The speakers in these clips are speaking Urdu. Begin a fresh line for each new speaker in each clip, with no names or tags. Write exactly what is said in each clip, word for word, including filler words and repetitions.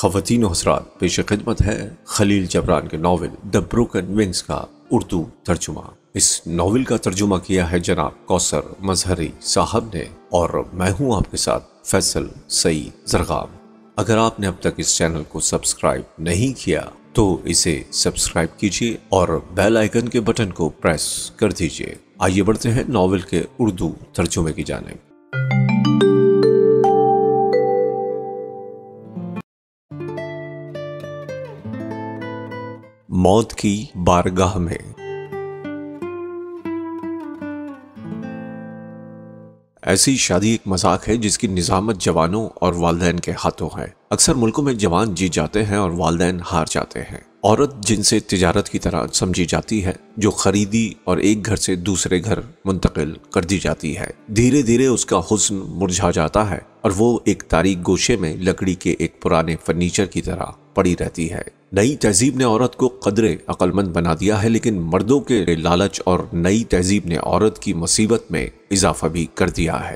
خواتین و حضرات، پیش خدمت ہے خلیل جبران کے ناول دی بروکن ونگز کا اردو ترجمہ۔ اس ناول کا ترجمہ کیا ہے جناب کوثر مظہری صاحب نے، اور میں ہوں آپ کے ساتھ فیصل سعید زرغام۔ اگر آپ نے اب تک اس چینل کو سبسکرائب نہیں کیا تو اسے سبسکرائب کیجیے اور بیل آئیکن کے بٹن کو پریس کر دیجیے۔ آئیے بڑھتے ہیں ناول کے اردو ترجمے کی جانب۔ موت کی بارگاہ میں۔ ایسی شادی ایک مذاق ہے جس کی نظامت جوانوں اور والدین کے ہاتھوں ہے۔ اکثر ملکوں میں جوان جیت جاتے ہیں اور والدین ہار جاتے ہیں۔ عورت جن سے تجارت کی طرح سمجھی جاتی ہے، جو خریدی اور ایک گھر سے دوسرے گھر منتقل کر دی جاتی ہے، دھیرے دھیرے اس کا حسن مرجھا جاتا ہے اور وہ ایک تاریک گوشے میں لکڑی کے ایک پرانے فرنیچر کی طرح پڑی رہتی ہے۔ نئی تہذیب نے عورت کو قدرے عقل مند بنا دیا ہے، لیکن مردوں کے لالچ اور نئی تہذیب نے عورت کی مصیبت میں اضافہ بھی کر دیا ہے۔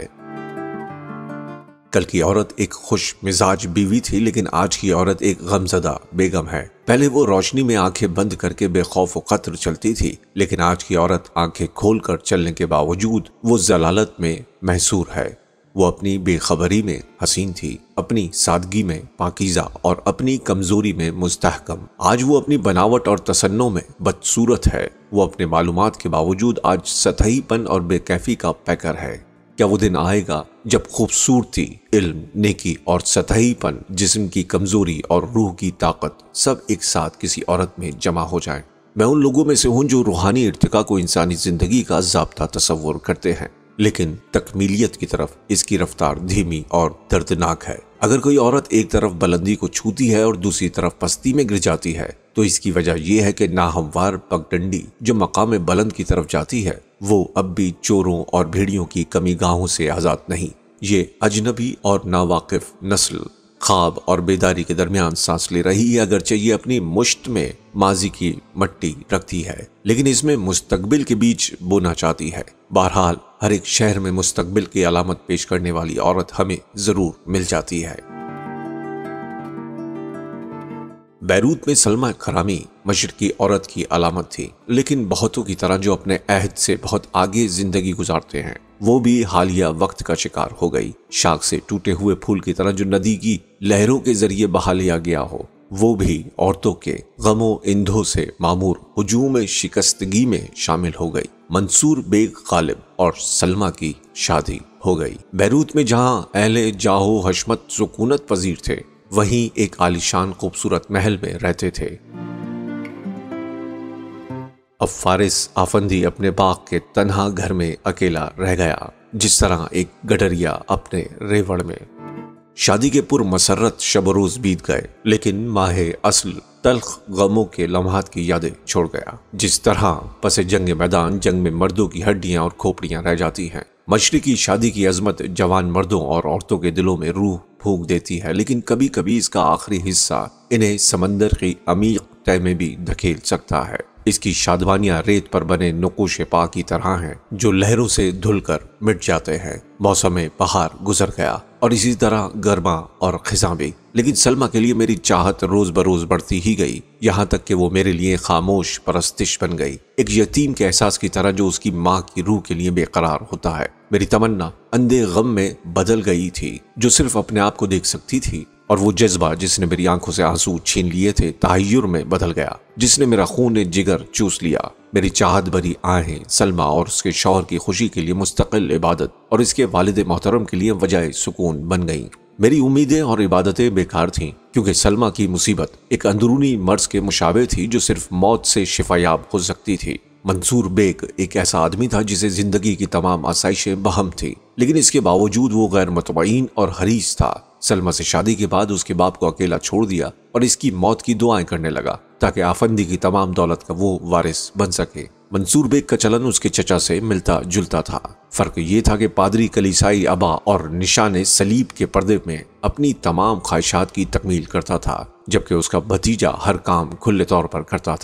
کل کی عورت ایک خوش مزاج بیوی تھی، لیکن آج کی عورت ایک غمزدہ بیگم ہے۔ پہلے وہ روشنی میں آنکھیں بند کر کے بے خوف و خطر چلتی تھی، لیکن آج کی عورت آنکھیں کھول کر چلنے کے باوجود وہ ضلالت میں محصور ہے۔ وہ اپنی بے خبری میں حسین تھی، اپنی سادگی میں پاکیزہ اور اپنی کمزوری میں مستحکم۔ آج وہ اپنی بناوٹ اور تصنع میں بدصورت ہے۔ وہ اپنے معلومات کے باوجود آج سطحی پن اور بے کیفی کا پیکر ہے۔ کیا وہ دن آئے گا جب خوبصورتی، علم، نیکی اور سطحی پن، جسم کی کمزوری اور روح کی طاقت سب ایک ساتھ کسی عورت میں جمع ہو جائیں؟ میں ان لوگوں میں سے ہوں جو روحانی ارتقاء کو انسانی زندگی کا ضابطہ تصور کرتے ہیں، لیکن تکمیلیت کی طرف اس کی رفتار دھیمی اور دردناک ہے۔ اگر کوئی عورت ایک طرف بلندی کو چھوتی ہے اور دوسری طرف پستی میں گر جاتی ہے تو اس کی وجہ یہ ہے کہ ناہموار پگڈنڈی جو مقام بلند کی طرف جاتی ہے وہ اب بھی چوروں اور بھیڑیوں کی کمی گاہوں سے آزاد نہیں۔ یہ اجنبی اور ناواقف نسل خواب اور بیداری کے درمیان سانس لے رہی ہے، اگرچہ یہ اپنی مشت میں ماضی کی مٹی رکھتی ہے، لیکن اس میں مستقبل کے بیچ بونا چاہتی ہے۔ بہرحال ہر ایک شہر میں مستقبل کی علامت پیش کرنے والی عورت ہمیں ضرور مل جاتی ہے۔ بیروت میں سلمیٰ کرامی مشرقی عورت کی علامت تھی، لیکن بہتوں کی طرح جو اپنے عہد سے بہت آگے زندگی گزارتے ہیں وہ بھی حالیہ وقت کا شکار ہو گئی۔ شاخ سے ٹوٹے ہوئے پھول کی طرح جو ندی کی لہروں کے ذریعے بہا لیا گیا ہو، وہ بھی عورتوں کے غم و اندھوں سے معمور ہجوم شکستگی میں شامل ہو گئی۔ منصور بیگ غالب اور سلمیٰ کی شادی ہو گئی۔ بیروت میں جہاں اہل جاہ و حشمت سکونت پذیر تھے، وہیں ایک عالیشان خوبصورت محل میں رہتے تھے۔ اب فارس آفندی اپنے باغ کے تنہا گھر میں اکیلا رہ گیا، جس طرح ایک گڈریا اپنے ریوڑ میں۔ شادی کے پر مسرت شب و روز بیت گئے، لیکن ماہ اصل تلخ غموں کے لمحات کی یادیں چھوڑ گیا۔ جس طرح پس جنگ میدان جنگ میں مردوں کی ہڈیاں اور کھوپڑیاں رہ جاتی ہیں، مشرقی شادی کی عظمت جوان مردوں اور عورتوں کے دلوں میں روح پھونک دیتی ہے، لیکن کبھی کبھی اس کا آخری حصہ انہیں سمندر کی عمیق تہ میں بھی دھکیل سکتا ہے۔ اس کی شادمانیاں ریت پر بنے نقوش پا کی طرح ہیں جو لہروں سے دھل کر مٹ جاتے ہیں۔ موسم بہار گزر گیا اور اسی طرح گرما اور خزاں بھی، لیکن سلمیٰ کے لیے میری چاہت روز بروز بڑھتی ہی گئی، یہاں تک کہ وہ میرے لیے خاموش پرستش بن گئی، ایک یتیم کے احساس کی طرح جو اس کی ماں کی روح کے لیے بے قرار ہوتا ہے۔ میری تمنا اندھے غم میں بدل گئی تھی جو صرف اپنے آپ کو دیکھ سکتی تھی، اور وہ جذبہ جس نے میری آنکھوں سے آنسو چھین لیے تھے تحیر میں بدل گیا، جس نے میرا خون جگر چوس لیا۔ میری چاہت بھری آہیں سلمیٰ اور اس کے شوہر کی خوشی کے لیے مستقل عبادت اور اس کے والد محترم کے لیے وجہ سکون بن گئیں۔ میری امیدیں اور عبادتیں بیکار تھیں، کیونکہ سلمیٰ کی مصیبت ایک اندرونی مرض کے مشابہ تھی جو صرف موت سے شفا یاب ہو سکتی تھی۔ منصور بیگ ایک ایسا آدمی تھا جسے زندگی کی تمام آسائشیں بہم تھی، لیکن اس کے باوجود وہ غیر مطمئن اور حریص تھا۔ سلمیٰ سے شادی کے بعد اس کے باپ کو اکیلا چھوڑ دیا اور اس کی موت کی دعائیں کرنے لگا تاکہ آفندی کی تمام دولت کا وہ وارث بن سکے۔ منصور بیگ کا چلن اس کے چچا سے ملتا جلتا تھا، فرق یہ تھا کہ پادری کلیسائی ابا اور نشان صلیب کے پردے میں اپنی تمام خواہشات کی تکمیل کرتا تھا، جبکہ اس کا بھتیجا ہر کام کھلے طور پر کرتا تھا۔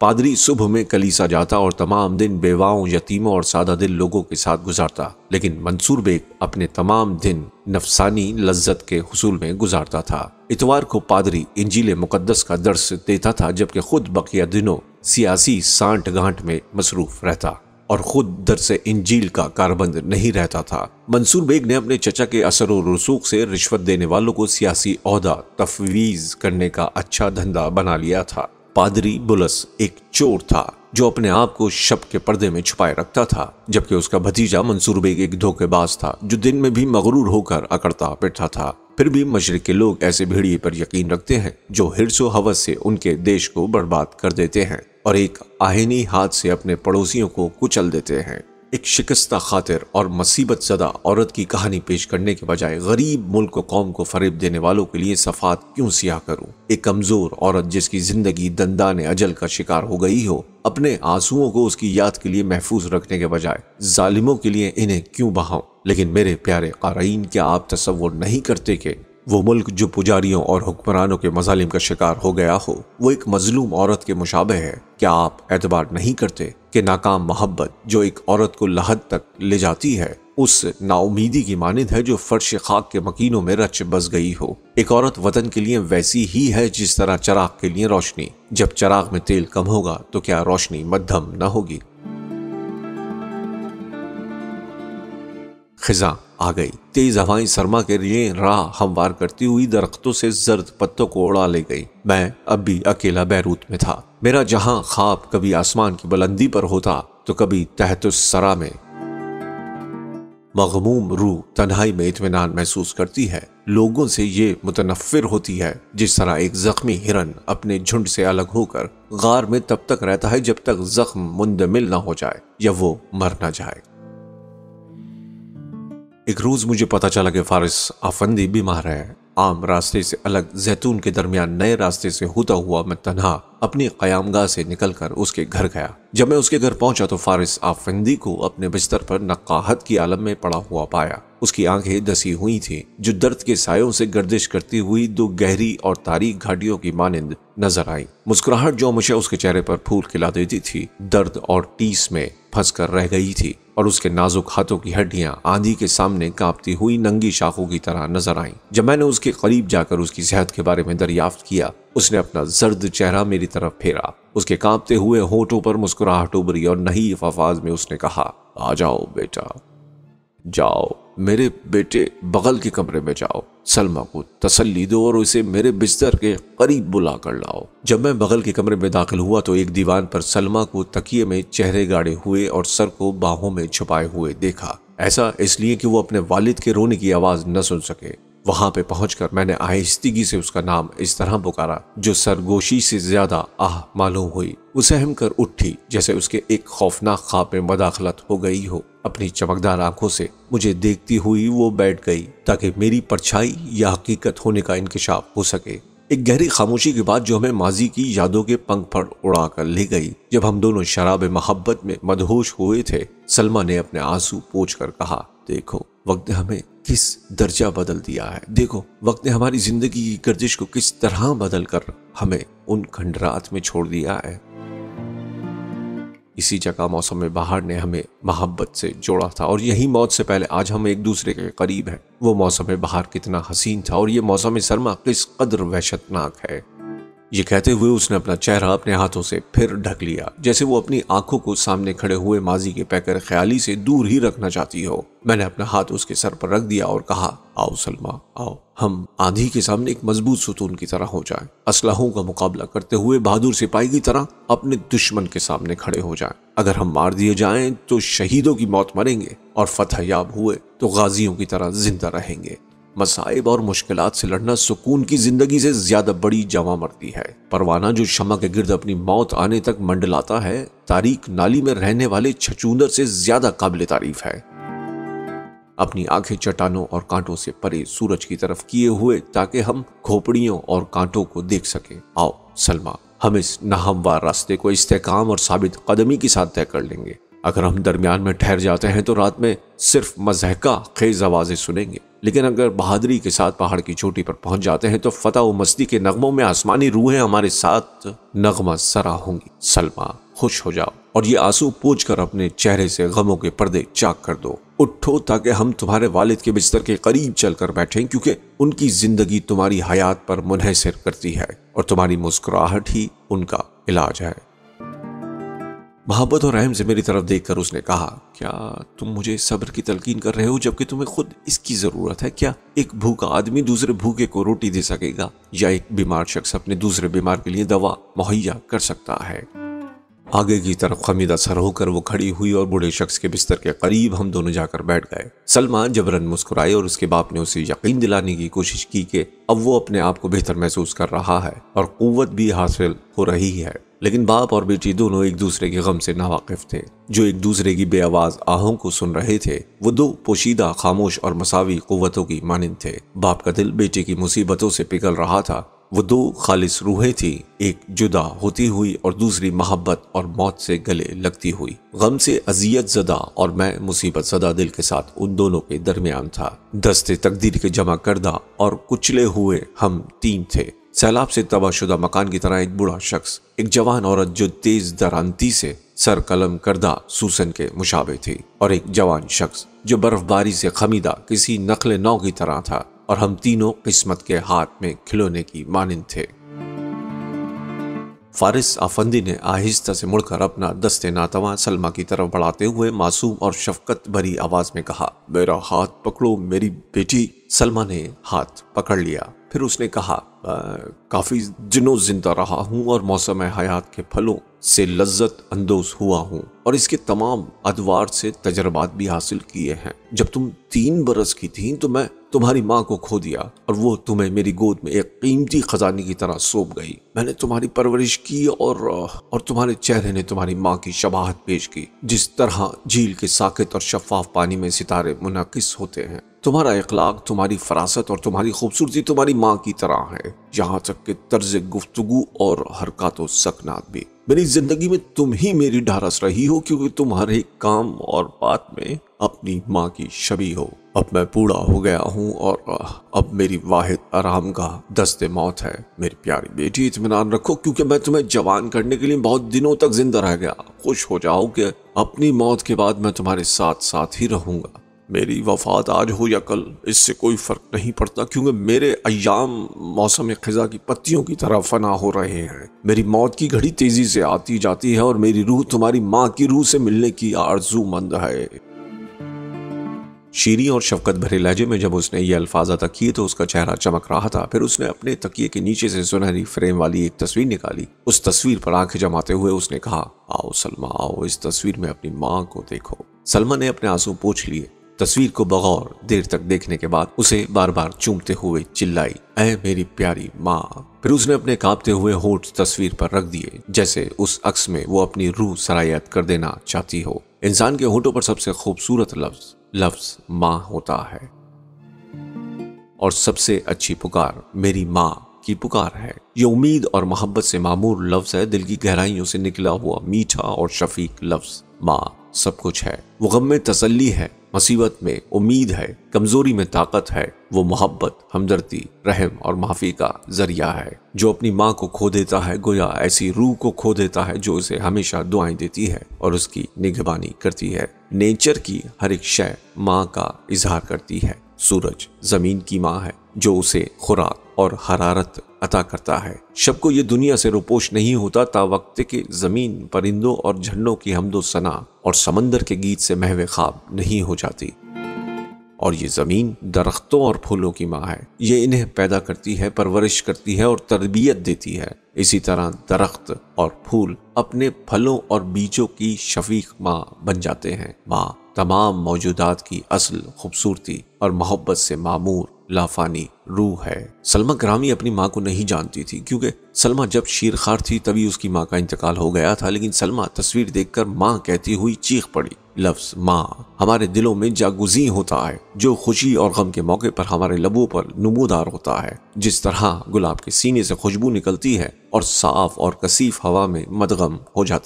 پادری صبح میں کلیسا جاتا اور تمام دن بیواؤں، یتیموں اور سادہ دل لوگوں کے ساتھ گزارتا، لیکن منصور بیگ اپنے تمام دن نفسانی لذت کے حصول میں گزارتا تھا۔ اتوار کو پادری انجیل مقدس کا درس دیتا تھا، جبکہ خود بقیہ دنوں سیاسی سانٹ گانٹ میں مصروف رہتا اور خود درس انجیل کا کاربند نہیں رہتا تھا۔ منصور بیگ نے اپنے چچا کے اثر و رسوخ سے رشوت دینے والوں کو سیاسی عہدہ تفویض کرنے کا اچھا دھندا بنا لیا تھا۔ پادری بلس ایک چور تھا جو اپنے آپ کو شب کے پردے میں چھپائے رکھتا تھا، جبکہ اس کا بھتیجا منصور بیگ ایک دھوکے باز تھا جو دن میں بھی مغرور ہو کر اکڑتا پٹھا تھا۔ پھر بھی مشرق کے لوگ ایسے بھیڑیے پر یقین رکھتے ہیں جو حرص و ہوس سے ان کے دیش کو برباد کر دیتے ہیں اور ایک آہنی ہاتھ سے اپنے پڑوسیوں کو کچل دیتے ہیں۔ ایک شکستہ خاطر اور مصیبت زدہ عورت کی کہانی پیش کرنے کے بجائے غریب ملک و قوم کو فریب دینے والوں کے لیے صفات کیوں سیاہ کروں؟ ایک کمزور عورت جس کی زندگی دندان اجل کا شکار ہو گئی ہو، اپنے آنسوؤں کو اس کی یاد کے لیے محفوظ رکھنے کے بجائے ظالموں کے لیے انہیں کیوں بہاؤں؟ لیکن میرے پیارے قارئین، کیا آپ تصور نہیں کرتے کہ وہ ملک جو پجاریوں اور حکمرانوں کے مظالم کا شکار ہو گیا ہو، وہ ایک مظلوم عورت کے مشابہ ہے؟ کیا آپ اعتبار نہیں کرتے کہ ناکام محبت جو ایک عورت کو لحد تک لے جاتی ہے، اس نا امیدی کی مانند ہے جو فرش خاک کے مکینوں میں رچ بس گئی ہو؟ ایک عورت وطن کے لیے ویسی ہی ہے جس طرح چراغ کے لیے روشنی۔ جب چراغ میں تیل کم ہوگا تو کیا روشنی مدھم نہ ہوگی؟ خزاں آ گئی۔ تیز ہوائیں سرما کے لیے راہ ہموار کرتی ہوئی درختوں سے زرد پتوں کو اڑا لے گئی۔ میں اب بھی اکیلا بیروت میں تھا۔ میرا جہاں خواب کبھی آسمان کی بلندی پر ہوتا تو کبھی تحت الثری میں۔ مغموم روح تنہائی میں اطمینان محسوس کرتی ہے، لوگوں سے یہ متنفر ہوتی ہے جس طرح ایک زخمی ہرن اپنے جھنڈ سے الگ ہو کر غار میں تب تک رہتا ہے جب تک زخم مندمل نہ ہو جائے یا وہ مر نہ جائے۔ ایک روز مجھے پتا چلا کہ فارس آفندی بیمار ہے۔ عام راستے سے الگ زیتون کے درمیان نئے راستے سے ہوتا ہوا میں تنہا اپنی قیام گاہ سے نکل کر اس کے گھر گیا۔ جب میں اس کے گھر پہنچا تو فارس آفندی کو اپنے بستر پر نقاہت کی عالم میں پڑا ہوا پایا۔ اس کی آنکھیں دسی ہوئی تھیں جو درد کے سایوں سے گردش کرتی ہوئی دو گہری اور تاریک گھاٹیوں کی مانند نظر آئیں۔ مسکراہٹ جو ہمیشہ اس کے چہرے پر پھول کھلا دیتی تھی، درد اور ٹیس میں پھنس کر رہ گئی تھی اور اس کے نازک ہاتھوں کی ہڈیاں آندھی کے سامنے کانپتی ہوئی ننگی شاخوں کی طرح نظر آئیں۔ جب میں نے اس کے قریب جا کر اس کی صحت کے بارے میں دریافت کیا، اس نے اپنا زرد چہرہ میری طرف پھیرا۔ اس کے کانپتے ہوئے ہونٹوں پر مسکراہٹ ابھری اور نحیف آواز میں اس نے کہا، آ جاؤ بیٹا، جاؤ میرے بیٹے، بغل کے کمرے میں جاؤ، سلمہ کو تسلی دو اور اسے میرے بستر کے قریب بلا کر لاؤ۔ جب میں بغل کے کمرے میں داخل ہوا تو ایک دیوان پر سلمہ کو تکیے میں چہرے گاڑے ہوئے اور سر کو باہوں میں چھپائے ہوئے دیکھا۔ ایسا اس لیے کہ وہ اپنے والد کے رونے کی آواز نہ سن سکے۔ وہاں پہ پہنچ کر میں نے آہستگی سے اس کا نام اس طرح پکارا جو سرگوشی سے زیادہ آہ معلوم ہوئی۔ وہ سہم کر اٹھی جیسے اس کے ایک خوفناک خواب میں مداخلت ہو گئی ہو۔ اپنی چمکدار آنکھوں سے مجھے دیکھتی ہوئی وہ بیٹھ گئی تاکہ میری پرچھائی یا حقیقت ہونے کا انکشاف ہو سکے۔ ایک گہری خاموشی کے بعد جو ہمیں ماضی کی یادوں کے پنکھ پر اڑا کر لے گئی، جب ہم دونوں شراب محبت میں مدہوش ہوئے تھے، سلمہ نے اپنے آنسو پوچھ کر کہا، دیکھو وقت نے ہمیں کس درجہ بدل دیا ہے، دیکھو وقت نے ہماری زندگی کی گردش کو کس طرح بدل کر ہمیں ان کھنڈرات میں چھوڑ دیا ہے۔ اسی جگہ موسم بہار نے ہمیں محبت سے جوڑا تھا اور یہی موت سے پہلے آج ہم ایک دوسرے کے قریب ہیں۔ وہ موسم بہار کتنا حسین تھا اور یہ موسم سرما کس قدر وحشتناک ہے۔ یہ کہتے ہوئے اس نے اپنا چہرہ اپنے ہاتھوں سے پھر ڈھک لیا جیسے وہ اپنی آنکھوں کو سامنے کھڑے ہوئے ماضی کے پیکر خیالی سے دور ہی رکھنا چاہتی ہو۔ میں نے اپنا ہاتھ اس کے سر پر رکھ دیا اور کہا، آؤ سلمہ آؤ، ہم آندھی کے سامنے ایک مضبوط ستون کی طرح ہو جائیں، اسلحوں کا مقابلہ کرتے ہوئے بہادر سپاہی کی طرح اپنے دشمن کے سامنے کھڑے ہو جائیں۔ اگر ہم مار دیے جائیں تو شہیدوں کی موت مریں گے اور فتح یاب ہوئے تو غازیوں کی طرح زندہ رہیں گے۔ مصائب اور مشکلات سے لڑنا سکون کی زندگی سے زیادہ بڑی جواں مردی ہے۔ پروانہ جو شمع کے گرد اپنی موت آنے تک منڈلاتا ہے، تاریک نالی میں رہنے والے چھچوندر سے زیادہ قابل تعریف ہے۔ اپنی آنکھیں چٹانوں اور کانٹوں سے پرے سورج کی طرف کیے ہوئے تاکہ ہم کھوپڑیوں اور کانٹوں کو دیکھ سکیں، آؤ سلمہ، ہم اس ناہموار راستے کو استحکام اور ثابت قدمی کے ساتھ طے کر لیں گے۔ اگر ہم درمیان میں ٹھہر جاتے ہیں تو رات میں صرف مضحکہ خیز آوازیں سنیں گے، لیکن اگر بہادری کے ساتھ پہاڑ کی چوٹی پر پہنچ جاتے ہیں تو فتح و مستی کے نغموں میں آسمانی روحیں ہمارے ساتھ نغمہ سرا ہوں گی۔ سلمیٰ خوش ہو جاؤ اور یہ آنسو پوچھ کر اپنے چہرے سے غموں کے پردے چاک کر دو۔ اٹھو تاکہ ہم تمہارے والد کے بستر کے قریب چل کر بیٹھیں، کیونکہ ان کی زندگی تمہاری حیات پر منحصر کرتی ہے اور تمہاری مسکراہٹ ہی ان کا علاج ہے۔ محبت اور رحم سے میری طرف دیکھ کر اس نے کہا، کیا تم مجھے صبر کی تلقین کر رہے ہو جبکہ تمہیں خود اس کی ضرورت ہے؟ کیا ایک بھوکا آدمی دوسرے بھوکے کو روٹی دے سکے گا، یا ایک بیمار شخص اپنے دوسرے بیمار کے لیے دوا مہیا کر سکتا ہے؟ آگے کی طرف خمیدہ سر ہو کر وہ کھڑی ہوئی اور بوڑھے شخص کے بستر کے قریب ہم دونوں جا کر بیٹھ گئے۔ سلمیٰ جبراً مسکرائے اور اس کے باپ نے اسے یقین دلانے کی کوشش کی کہ اب وہ اپنے آپ کو بہتر محسوس کر رہا ہے اور قوت بھی حاصل ہو رہی ہے، لیکن باپ اور بیٹی دونوں ایک دوسرے کے غم سے ناواقف تھے۔ جو ایک دوسرے کی بے آواز آہوں کو سن رہے تھے وہ دو پوشیدہ، خاموش اور مساوی قوتوں کی مانند تھے۔ باپ کا دل بیٹے کی مصیبتوں سے پگھل رہا تھا۔ وہ دو خالص روحیں تھیں، ایک جدا ہوتی ہوئی اور دوسری محبت اور موت سے گلے لگتی ہوئی۔ غم سے اذیت زدہ اور میں مصیبت زدہ دل کے ساتھ ان دونوں کے درمیان تھا۔ دستے تقدیر کے جمع کردہ اور کچلے ہوئے ہم تین تھے۔ سیلاب سے تباہ شدہ مکان کی طرح ایک بوڑھا شخص، ایک جوان عورت جو تیز درانتی سے سر قلم کردہ سوسن کے مشابہ تھی، اور ایک جوان شخص جو برف باری سے خمیدہ کسی نخل نو کی طرح تھا، اور ہم تینوں قسمت کے ہاتھ میں کھلونے کی مانند تھے۔ فارس آفندی نے آہستہ سے مڑ کر اپنا دست ناتواں سلمیٰ کی طرف بڑھاتے ہوئے معصوم اور شفقت بھری آواز میں کہا، میرا ہاتھ پکڑو میری بیٹی۔ سلمیٰ نے ہاتھ پکڑ لیا، پھر اس نے کہا، کافی دنوں زندہ رہا ہوں اور موسم حیات کے پھلوں سے لذت اندوز ہوا ہوں، اور اس کے تمام ادوار سے تجربات بھی حاصل کیے ہیں۔ جب تم تین برس کی تھیں تو میں تمہاری ماں کو کھو دیا، اور وہ تمہیں میری گود میں ایک قیمتی خزانے کی طرح سونپ گئی۔ میں نے تمہاری پرورش کی اور اور تمہارے چہرے نے تمہاری ماں کی شباہت پیش کی، جس طرح جھیل کے ساکت اور شفاف پانی میں ستارے منعکس ہوتے ہیں۔ تمہارا اخلاق، تمہاری فراست اور تمہاری خوبصورتی تمہاری ماں کی طرح ہے، یہاں تک کہ طرز گفتگو اور حرکات و سکنات بھی۔ میری زندگی میں تم ہی میری ڈھارس رہی ہو، کیونکہ تم ہر ایک کام اور بات میں اپنی ماں کی شبیہ ہو۔ اب میں بوڑھا ہو گیا ہوں اور اب میری واحد آرام گاہ دست موت ہے۔ میری پیاری بیٹی، اطمینان رکھو، کیونکہ میں تمہیں جوان کرنے کے لیے بہت دنوں تک زندہ رہ گیا۔ خوش ہو جاؤ کہ اپنی موت کے بعد میں تمہارے ساتھ ساتھ ہی رہوں گا۔ میری وفات آج ہو یا کل اس سے کوئی فرق نہیں پڑتا، کیونکہ میرے ایام موسم خزاں کی پتیوں کی طرح فنا ہو رہے ہیں۔ میری موت کی گھڑی تیزی سے آتی جاتی ہے اور میری روح تمہاری ماں کی روح سے ملنے کی آرزو مند ہے۔ شیریں اور شفقت بھرے لہجے میں جب اس نے یہ الفاظ ادا کیے تو اس کا چہرہ چمک رہا تھا۔ پھر اس نے اپنے تکیے کے نیچے سے سنہری فریم والی ایک تصویر نکالی۔ اس تصویر پر آنکھیں جماتے ہوئے اس نے کہا، آؤ سلمیٰ، آؤ اس تصویر میں اپنی ماں کو دیکھو۔ سلمیٰ نے اپنے آنسو پوچھ لیے۔ تصویر کو بغور دیر تک دیکھنے کے بعد اسے بار بار چومتے ہوئے چلائی، اے میری پیاری ماں۔ پھر اس نے اپنے کانپتے ہوئے ہونٹ تصویر پر رکھ دیے، جیسے اس عکس میں وہ اپنی روح سرایت کر دینا چاہتی ہو۔ انسان کے ہونٹوں پر سب سے خوبصورت لفظ لفظ ماں ہوتا ہے، اور سب سے اچھی پکار میری ماں کی پکار ہے۔ یہ امید اور محبت سے معمور لفظ ہے، دل کی گہرائیوں سے نکلا ہوا میٹھا اور شفیق لفظ۔ ماں سب کچھ ہے، وہ غم میں تسلی ہے، مصیبت میں امید ہے، کمزوری میں طاقت ہے، وہ محبت، ہمدردی، رحم اور معافی کا ذریعہ ہے۔ جو اپنی ماں کو کھو دیتا ہے گویا ایسی روح کو کھو دیتا ہے جو اسے ہمیشہ دعائیں دیتی ہے اور اس کی نگہبانی کرتی ہے۔ نیچر کی ہر ایک شے ماں کا اظہار کرتی ہے۔ سورج زمین کی ماں ہے جو اسے خوراک اور حرارت عطا کرتا ہے۔ شب کو یہ دنیا سے روپوش نہیں ہوتا تا وقت کہ زمین پرندوں اور جھنڈوں کی حمد و ثنا اور سمندر کے گیت سے محو خواب نہیں ہو جاتی۔ اور یہ زمین درختوں اور پھولوں کی ماں ہے، یہ انہیں پیدا کرتی ہے، پرورش کرتی ہے اور تربیت دیتی ہے۔ اسی طرح درخت اور پھول اپنے پھلوں اور بیجوں کی شفیق ماں بن جاتے ہیں۔ ماں تمام موجودات کی اصل، خوبصورتی اور محبت سے معمور لافانی روح ہے۔ سلمیٰ گرامی اپنی ماں کو نہیں جانتی تھی، کیونکہ سلمیٰ جب شیرخوار تھی تبھی اس کی ماں کا انتقال ہو گیا تھا، لیکن سلمیٰ تصویر دیکھ کر ماں کہتی ہوئی چیخ پڑی۔ لفظ ماں ہمارے دلوں میں جاگزیں ہوتا ہے، جو خوشی اور غم کے موقع پر ہمارے لبوں پر نمودار ہوتا ہے۔ جس طرح گلاب کے سینے سے خوشبو نکلتی ہے اور صاف اور کثیف ہوا میں مدغم ہو جاتی ہے،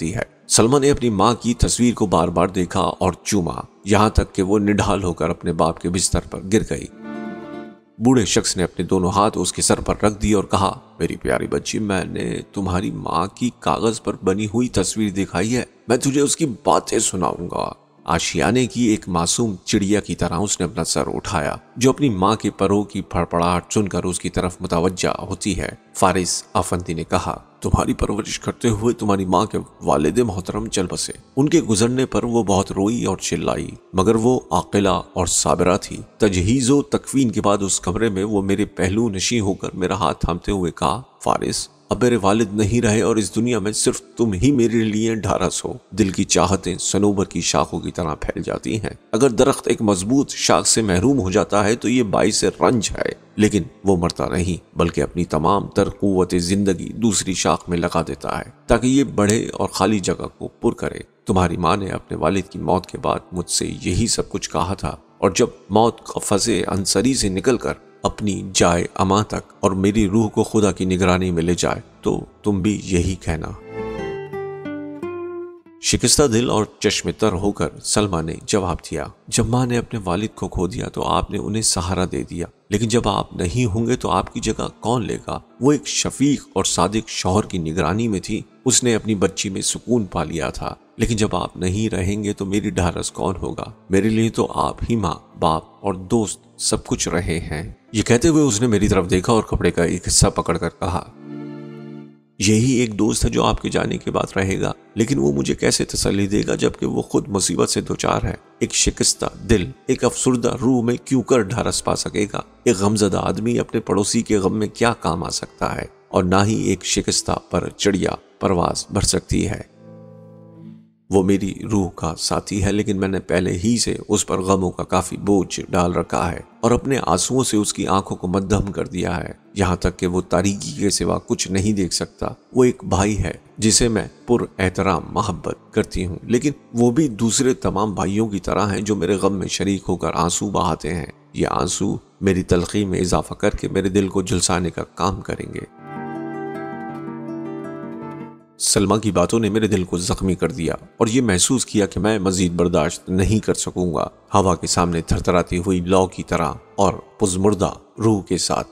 سلمہ نے اپنی ماں کی تصویر کو بار بار دیکھا اور چوما، یہاں تک کہ وہ نڈھال ہو کر اپنے باپ کے بستر پر گر گئی۔ بوڑھے شخص نے اپنے دونوں ہاتھ اس کے سر پر رکھ دی اور کہا، میری پیاری بچی، میں نے تمہاری ماں کی کاغذ پر بنی ہوئی تصویر دکھائی ہے، میں تجھے اس کی باتیں سناؤں گا۔ آشیانے کی ایک معصوم چڑیا کی طرح اس نے اپنا سر اٹھایا جو اپنی ماں کے پروں کی پھڑپڑاہٹ سن کر اس کی طرف متوجہ ہوتی ہے۔ فارس آفندی نے کہا، تمہاری پرورش کرتے ہوئے تمہاری ماں کے والد محترم چل بسے۔ ان کے گزرنے پر وہ بہت روئی اور چلائی، مگر وہ عاقلہ اور صابرہ تھی۔ تجہیز و تکفین کے بعد اس کمرے میں وہ میرے پہلو نشیں ہو کر میرا ہاتھ تھامتے ہوئے کہا، فارس، اب میرے والد نہیں رہے اور اس دنیا میں صرف تم ہی میرے لیے ڈھارس ہو۔ دل کی چاہتیں صنوبر کی شاخوں کی طرح پھیل جاتی ہیں۔ اگر درخت ایک مضبوط شاخ سے محروم ہو جاتا ہے تو یہ باعث رنج ہے، لیکن وہ مرتا نہیں بلکہ اپنی تمام تر قوت زندگی دوسری شاخ میں لگا دیتا ہے تاکہ یہ بڑھے اور خالی جگہ کو پر کرے۔ تمہاری ماں نے اپنے والد کی موت کے بعد مجھ سے یہی سب کچھ کہا تھا، اور جب موت قفس عنصری سے نکل کر اپنی جائے اما تک اور میری روح کو خدا کی نگرانی میں لے جائے تو تم بھی یہی کہنا۔ شکستہ دل اور چشم تر ہو کر سلمہ نے جواب دیا، جب ماں نے اپنے والد کو کھو دیا تو آپ نے انہیں سہارا دے دیا، لیکن جب آپ نہیں ہوں گے تو آپ کی جگہ کون لے گا؟ وہ ایک شفیق اور صادق شوہر کی نگرانی میں تھی، اس نے اپنی بچی میں سکون پا لیا تھا، لیکن جب آپ نہیں رہیں گے تو میری ڈھارس کون ہوگا؟ میرے لیے تو آپ ہی ماں، باپ اور دوست سب کچھ رہے ہیں۔ یہ کہتے ہوئے اس نے میری طرف دیکھا اور کپڑے کا ایک حصہ پکڑ کر کہا، یہی ایک دوست ہے جو آپ کے جانے کے بعد رہے گا، لیکن وہ مجھے کیسے تسلی دے گا جبکہ وہ خود مصیبت سے دوچار ہے؟ ایک شکستہ دل ایک افسردہ روح میں کیوں کر ڈھارس پا سکے گا؟ ایک غمزدہ آدمی اپنے پڑوسی کے غم میں کیا کام آ سکتا ہے؟ اور نہ ہی ایک شکستہ پر چڑیا پرواز بھر سکتی ہے۔ وہ میری روح کا ساتھی ہے، لیکن میں نے پہلے ہی سے اس پر غموں کا کافی بوجھ ڈال رکھا ہے اور اپنے آنسوؤں سے اس کی آنکھوں کو مدھم کر دیا ہے، یہاں تک کہ وہ تاریکی کے سوا کچھ نہیں دیکھ سکتا۔ وہ ایک بھائی ہے جسے میں پر احترام محبت کرتی ہوں، لیکن وہ بھی دوسرے تمام بھائیوں کی طرح ہیں جو میرے غم میں شریک ہو کر آنسو بہاتے ہیں۔ یہ آنسو میری تلخی میں اضافہ کر کے میرے دل کو جھلسانے کا کام کریں گے۔ سلمہ کی باتوں نے میرے دل کو زخمی کر دیا اور یہ محسوس کیا کہ میں مزید برداشت نہیں کر سکوں گا۔ ہوا کے سامنے تھرتھراتی ہوئی لو کی طرح اور پزمردہ روح کے ساتھ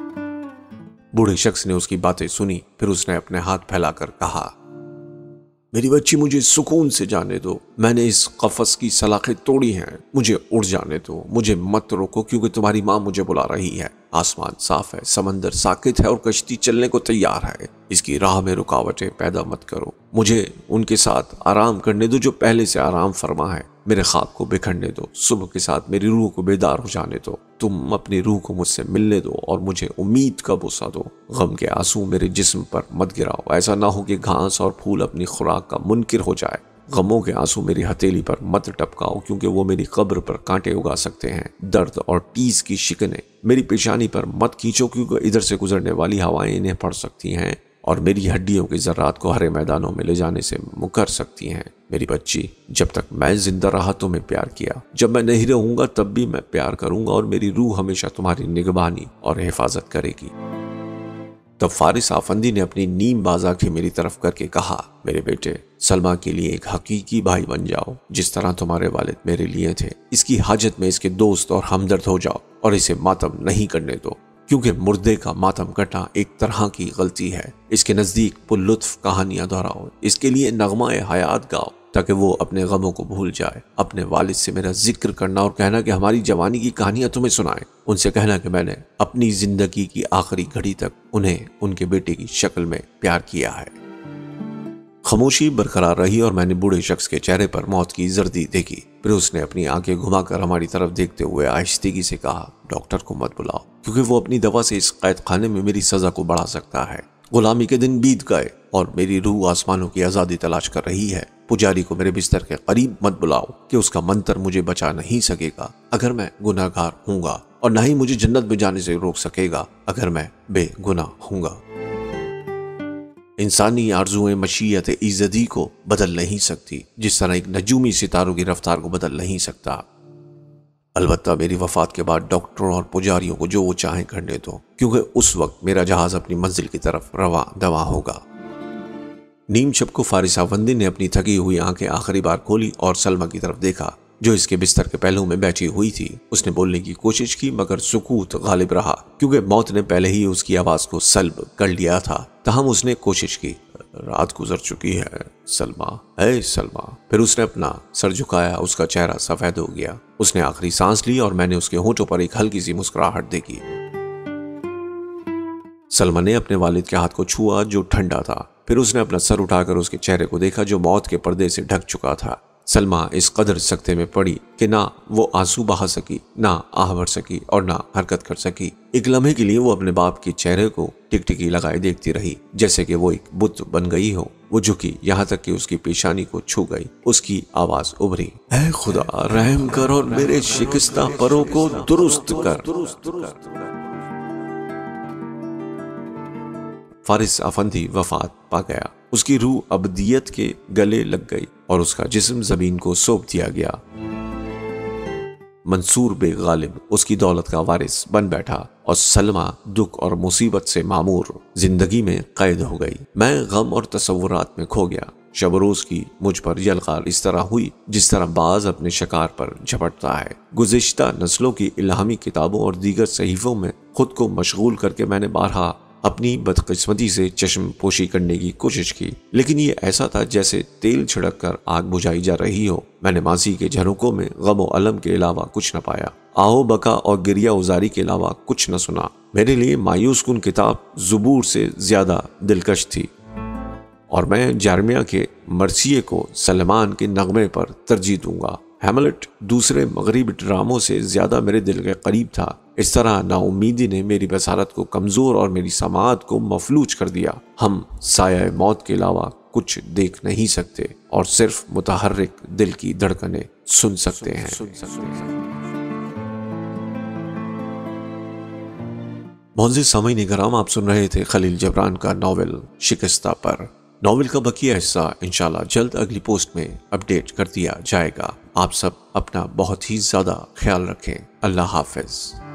بوڑھے شخص نے اس کی باتیں سنی، پھر اس نے اپنے ہاتھ پھیلا کر کہا، میری بچی، مجھے سکون سے جانے دو، میں نے اس قفس کی سلاخیں توڑی ہیں، مجھے اڑ جانے دو، مجھے مت روکو کیونکہ تمہاری ماں مجھے بلا رہی ہے۔ آسمان صاف ہے، سمندر ساکت ہے اور کشتی چلنے کو تیار ہے، اس کی راہ میں رکاوٹیں پیدا مت کرو، مجھے ان کے ساتھ آرام کرنے دو جو پہلے سے آرام فرما ہے، میرے خواب کو بکھرنے دو، صبح کے ساتھ میری روح کو بیدار ہو جانے دو، تم اپنی روح کو مجھ سے ملنے دو اور مجھے امید کا بوسہ دو، غم کے آنسو میرے جسم پر مت گراؤ، ایسا نہ ہو کہ گھاس اور پھول اپنی خوراک کا منکر ہو جائے، غموں کے آنسو میری ہتھیلی پر مت ٹپکاؤ کیونکہ وہ میری قبر پر کانٹے اگا سکتے ہیں، درد اور ٹیس کی شکنیں میری پیشانی پر مت کھینچو کیونکہ ادھر سے گزرنے والی ہوائیں انہیں پھڑ سکتی ہیں اور میری ہڈیوں کے ذرات کو ہرے میدانوں میں لے جانے سے مکر سکتی ہیں۔ میری بچی، جب تک میں زندہ رہا تو میں پیار کیا، جب میں نہیں رہوں گا تب بھی میں پیار کروں گا اور میری روح ہمیشہ تمہاری نگہبانی اور حفاظت کرے گی۔ تب فارس آفندی نے اپنی نیم باز آنکھیں میری طرف کر کے کہا، میرے بیٹے، سلمہ کے لیے ایک حقیقی بھائی بن جاؤ جس طرح تمہارے والد میرے لیے تھے، اس کی حاجت میں اس کے دوست اور ہمدرد ہو جاؤ اور اسے ماتم نہیں کرنے دو کیونکہ مردے کا ماتم کرنا ایک طرح کی غلطی ہے۔ اس کے نزدیک پر لطف کہانیاں دہراؤ، اس کے لیے نغمہ حیات گاؤ تاکہ وہ اپنے غموں کو بھول جائے۔ اپنے والد سے میرا ذکر کرنا اور کہنا کہ ہماری جوانی کی کہانیاں تمہیں سنائیں، ان سے کہنا کہ میں نے اپنی زندگی کی آخری گھڑی تک انہیں ان کے بیٹے کی شکل میں پیار کیا ہے۔ خاموشی برقرار رہی اور میں نے بوڑھے شخص کے چہرے پر موت کی زردی دیکھی، پھر اس نے اپنی آنکھیں گھما کر ہماری طرف دیکھتے ہوئے آہستگی سے کہا، ڈاکٹر کو مت بلاؤ کیونکہ وہ اپنی دوا سے اس قید خانے میں میری سزا کو بڑھا سکتا ہے۔ غلامی کے دن بیت گئے اور میری روح آسمانوں کی آزادی تلاش کر رہی ہے۔ پجاری کو میرے بستر کے قریب مت بلاؤ کہ اس کا منتر مجھے بچا نہیں سکے گا اگر میں گناہ گار ہوں گا، اور نہ ہی مجھے جنت میں جانے سے روک سکے گا اگر میں بے گناہ ہوں گا۔ انسانی آرزوئیں مشیت ایزدی کو بدل نہیں سکتی، جس طرح ایک نجومی ستاروں کی رفتار کو بدل نہیں سکتا۔ البتہ میری وفات کے بعد ڈاکٹروں اور پجاریوں کو جو وہ چاہیں کرنے دو کیونکہ اس وقت میرا جہاز اپنی منزل کی طرف رواں دواں ہوگا۔ نیم شب کو فارس آفندی نے اپنی تھکی ہوئی آنکھیں آخری بار کھولی اور سلمہ کی طرف دیکھا جو اس کے بستر کے پہلو میں بیٹھی ہوئی تھی۔ اس نے بولنے کی کوشش کی مگر سکوت غالب رہا کیونکہ موت نے پہلے ہی اس کی آواز کو سلب کر لیا تھا۔ تاہم اس نے کوشش کی۔ رات گزر چکی ہے سلمہ، اے سلمہ۔ پھر اس نے اپنا سر جھکایا، اس کا چہرہ سفید ہو گیا۔ اس نے آخری سانس لی اور میں نے اس کے ہونٹوں پر ایک ہلکی سی مسکراہٹ دیکھی۔ سلمہ نے اپنے والد کے ہاتھ کو چھوا جو ٹھنڈا تھا۔ پھر اس نے اپنا سر اٹھا کر اس کے چہرے کو دیکھا جو موت کے پردے سے ڈھک چکا تھا۔ سلمہ اس قدر سکتے میں پڑی کہ نہ وہ آنسو بہا سکی، نہ آہ بھر سکی اور نہ حرکت کر سکی۔ ایک لمحے کے لیے وہ اپنے باپ کے چہرے کو ٹک ٹکی لگائے دیکھتی رہی جیسے کہ وہ ایک بت بن گئی ہو۔ وہ جھکی یہاں تک کہ اس کی پیشانی کو چھو گئی۔ اس کی آواز ابھری، اے خدا رحم کر اور میرے شکستہ پروں کو درست کر۔ فارس آفندی وفات پا گیا۔ اس کی روح ابدیت کے گلے لگ گئی اور اس کا جسم زمین کو سونپ دیا گیا۔ منصور بے غالب اس کی دولت کا وارث بن بیٹھا اور سلمہ دکھ اور مصیبت سے معمور زندگی میں قید ہو گئی۔ میں غم اور تصورات میں کھو گیا۔ شب روز کی مجھ پر یلغار اس طرح ہوئی جس طرح باز اپنے شکار پر جھپٹتا ہے۔ گزشتہ نسلوں کی الہامی کتابوں اور دیگر صحیفوں میں خود کو مشغول کر کے میں نے بارہا اپنی بدقسمتی سے چشم پوشی کرنے کی کوشش کی، لیکن یہ ایسا تھا جیسے تیل چھڑک کر آگ بجھائی جا رہی ہو۔ میں نے ماضی کے جھروکوں میں غم و الم کے علاوہ کچھ نہ پایا، آہو بکا اور گریہ ازاری کے علاوہ کچھ نہ سنا۔ میرے لیے مایوس کن کتاب زبور سے زیادہ دلکش تھی اور میں جارمیہ کے مرثیے کو سلیمان کے نغمے پر ترجیح دوں گا۔ ہیملٹ دوسرے مغربی ڈراموں سے زیادہ میرے دل کے قریب تھا۔ اس طرح نا امیدی نے میری بصارت کو کمزور اور میری سماعت کو مفلوج کر دیا۔ ہم سایہ موت کے علاوہ کچھ دیکھ نہیں سکتے اور صرف متحرک دل کی دھڑکنیں سن سکتے ہیں۔ معزز سامعین کرام، آپ سن رہے تھے خلیل جبران کا ناول شکستہ پر۔ ناول کا بقیہ حصہ انشاءاللہ جلد اگلی پوسٹ میں اپڈیٹ کر دیا جائے گا۔ آپ سب اپنا بہت ہی زیادہ خیال رکھیں۔ اللہ حافظ۔